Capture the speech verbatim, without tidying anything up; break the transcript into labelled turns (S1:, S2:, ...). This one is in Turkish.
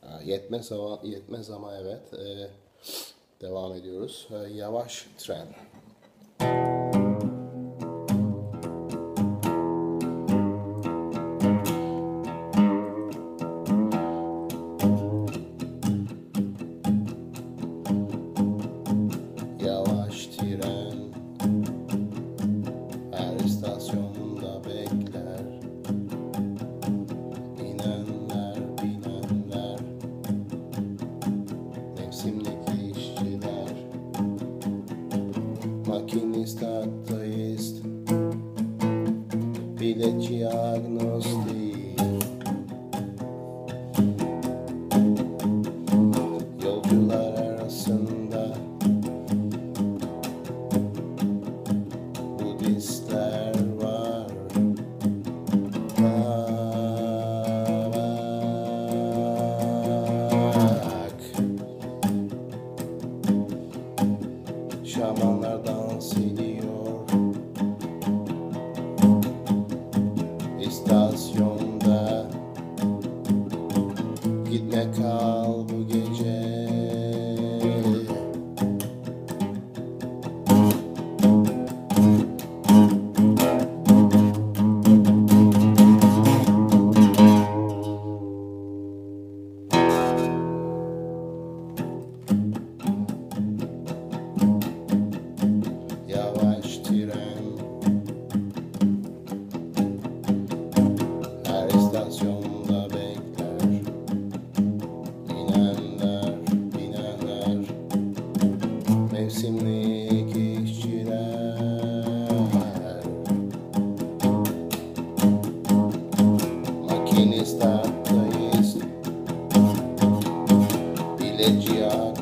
S1: Yetmez ama, yetmez ama evet. Ee, devam ediyoruz. Ee, yavaş tren. Yavaş tren her istasyonda bekler. İnenler, binenler, mevsimdeki işçiler, makinist, ateist, biletçi, agnostik, yolcular arasında Budistler var. Bak, şamanlar dans ediyor istasyonda. Gitme kal bu gece. Yavaş tren her istasyonda bekler. İnenler, binenler, mevsimlik işçiler, makinist, ateist, biletçi,